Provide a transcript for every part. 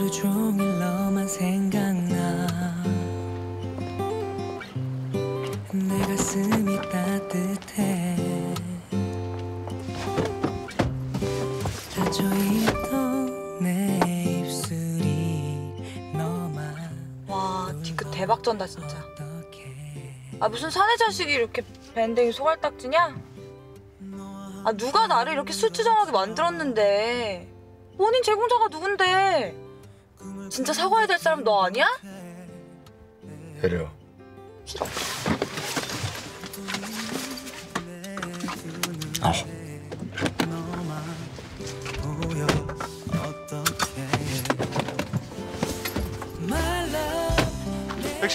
하루 종일 너만 생각나. 내 가슴이 따뜻해. 닫혀있던 내 입술이 너만. 와, 뒤끝 대박 쩐다 진짜. 아, 무슨 사내 자식이 이렇게 밴댕이 소갈딱지냐? 아, 누가 나를 이렇게 술주정하게 만들었는데. 본인 제공자가 누군데? 진짜 사과해야 될 사람 너 아니야? 해려. 싫어. 택시.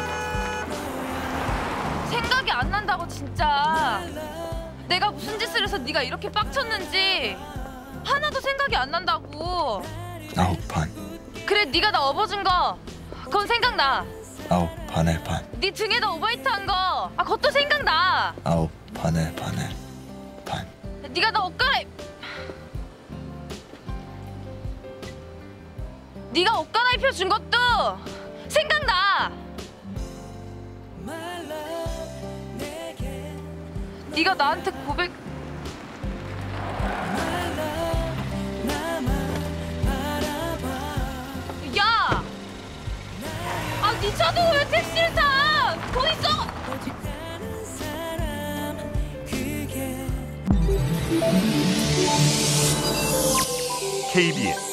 생각이 안 난다고 진짜. 내가 무슨 짓을 해서 네가 이렇게 빡쳤는지 하나도 생각이 안 난다고. 9판. 그래, 네가 나 업어준 거 그건 생각나. 9판에 반. 네 등에다 오버히트 한 거 그것도 생각나. 9판에 반에 반. 네가 나 네가 옷 갈아입혀 준 것도 생각나. 네가 나한테 고백. 야! 아, 네 차도 왜 택시를 타? 돈 있어? KBS